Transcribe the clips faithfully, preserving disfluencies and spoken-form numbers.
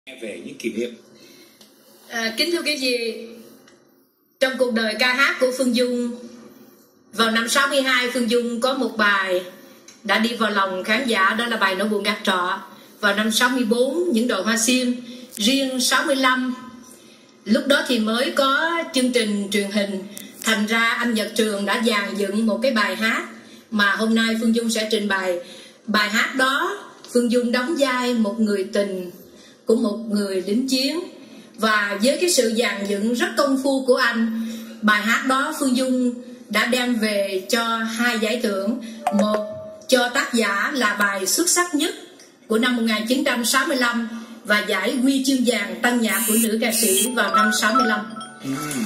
về những kỷ niệm. À, kính thưa quý vị, trong cuộc đời ca hát của Phương Dung, vào năm sáu mươi hai, Phương Dung có một bài đã đi vào lòng khán giả, đó là bài Nỗi Buồn Gác Trọ. Vào năm sáu mươi bốn, Những Đóa Hoa Sim. Riêng sáu mươi lăm, lúc đó thì mới có chương trình truyền hình, thành ra anh Nhật Trường đã dàn dựng một cái bài hát mà hôm nay Phương Dung sẽ trình bày. Bài hát đó Phương Dung đóng vai một người tình của một người lính chiến, và với cái sự dàn dựng rất công phu của anh, bài hát đó Phương Dung đã đem về cho hai giải thưởng. Một cho tác giả là bài xuất sắc nhất của năm một nghìn chín trăm sáu mươi lăm và giải huy chương vàng tân nhạc của nữ ca sĩ vào năm sáu mươi lăm. Ừ.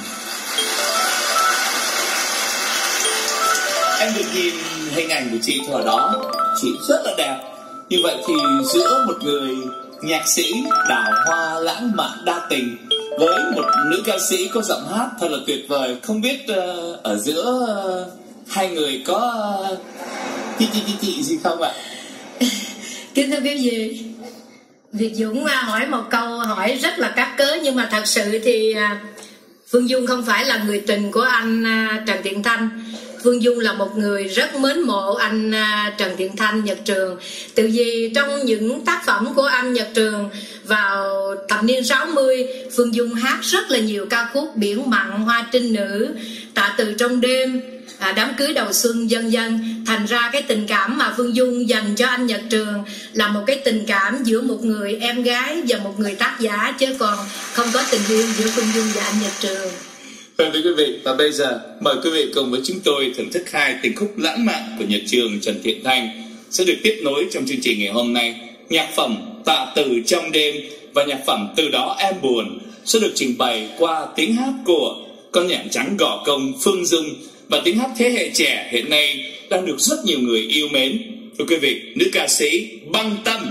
Em được nhìn hình ảnh của chị thời đó, chị rất là đẹp. Như vậy thì giữa một người nhạc sĩ đào hoa lãng mạn đa tình với một nữ ca sĩ có giọng hát thật là tuyệt vời, không biết uh, ở giữa uh, hai người có uh, chị chị chị chị gì không ạ? Kính thưa quý vị, Việt Dũng hỏi một câu hỏi rất là cắt cớ, nhưng mà thật sự thì Phương Dung không phải là người tình của anh Trần Thiện Thanh. Phương Dung là một người rất mến mộ anh Trần Thiện Thanh, Nhật Trường. Từ vì trong những tác phẩm của anh Nhật Trường vào thập niên sáu mươi, Phương Dung hát rất là nhiều ca khúc Biển Mặn, Hoa Trinh Nữ, Tạ Từ Trong Đêm, À, Đám Cưới Đầu Xuân, vân vân. Thành ra cái tình cảm mà Phương Dung dành cho anh Nhật Trường là một cái tình cảm giữa một người em gái và một người tác giả, chứ còn không có tình yêu giữa Phương Dung và anh Nhật Trường. Vâng thưa quý vị, và bây giờ mời quý vị cùng với chúng tôi thưởng thức hai tình khúc lãng mạn của Nhật Trường, Trần Thiện Thanh sẽ được tiếp nối trong chương trình ngày hôm nay. Nhạc phẩm Tạ Từ Trong Đêm và nhạc phẩm Từ Đó Em Buồn sẽ được trình bày qua tiếng hát của con nhạn trắng gõ công Phương Dung, và tiếng hát thế hệ trẻ hiện nay đang được rất nhiều người yêu mến. Thưa quý vị, nữ ca sĩ Băng Tâm.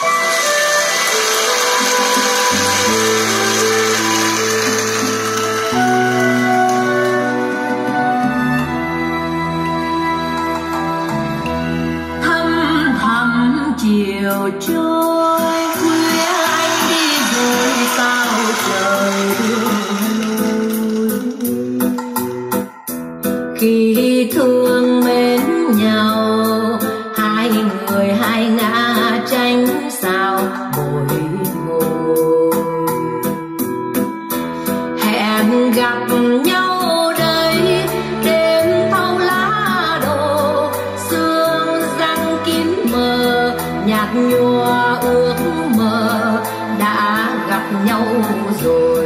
Thăm thẳm chiều trôi, khuya anh đi rồi sao trời thương. Khi thương mến nhau, hai người hai ngã tranh sao bồi hồi. Hẹn gặp nhau đây, đêm thâu lá đổ, sương răng kín mờ, nhạt nhòa ước mơ đã gặp nhau rồi.